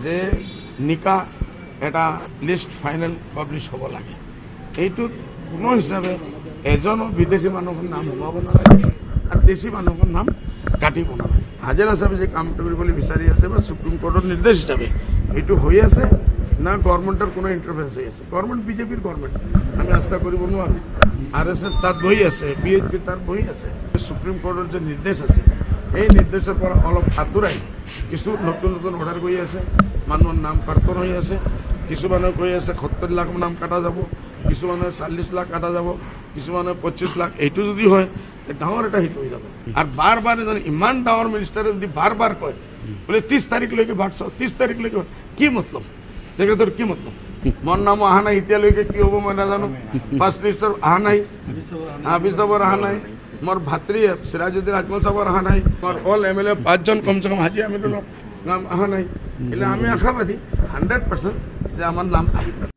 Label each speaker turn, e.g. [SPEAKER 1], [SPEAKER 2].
[SPEAKER 1] যে নিকা এটা লিষ্ট ফাইনেল পাব্লিছ হ'ব লাগে। এইটোত কোনো হিচাপে এজনো বিদেশী মানুহৰ নাম সোমাব নালাগে আৰু দেশী মানুহৰ নাম কাটিব নালাগে। হাজেৰা হিচাপে যে কামটো কৰিবলৈ বিচাৰি আছে বা সুপ্ৰিম কোৰ্টৰ নিৰ্দেশ হিচাপে এইটো হৈ আছে না গভৰ্ণমেণ্টৰ কোনো ইণ্টাৰফেৰেঞ্চ হৈ আছে। গভৰ্ণমেণ্ট বিজেপিৰ গভৰ্ণমেণ্ট, আমি আস্থা কৰিব নোৱাৰোঁ। RSS তাত বহি আছে, BHP তাত বহি আছে। সুপ্ৰিম কোৰ্টৰ যে নিৰ্দেশ আছে এই নিৰ্দেশৰ পৰা অলপ আঁতৰাই কিছু নতুন নতুন অৰ্ডাৰ কৰি আছে, মানুহৰ নাম কৰ্তন হৈ আছে। কিছুমানে কৈ আছে 70 লাখ নাম কাটা যাব, কিছুমানে 40 লাখ কাটা যাব, কিছুমানে 25 লাখ। এইটো যদি হয় ডাঙৰ এটা হিট হৈ যাব। আৰু বাৰ বাৰ এজন ইমান ডাঙৰ মিনিষ্টাৰে যদি বাৰ বাৰ কয় বোলে 30 তাৰিখলৈকে বাট চাওঁ, 30 তাৰিখলৈকে কি মতলব? তেখেতৰ কি মতলব? মোৰ নাম অহা নাই, এতিয়ালৈকে কি হ'ব মই নাজানো। ফাৰ্ষ্ট লিষ্টৰ অহা নাই, হাফিজ চাবৰ অহা নাই, মোৰ ভাতৃ সিৰাজুদ্দিন আজমল চাবৰ অহা নাই, মোৰ অল MLA 5জন কমচে কম হাজি আমিৰৰ নাম অহা নাই। એટલે আমি আশাবাদী 100% যে আমার নাম আহিব।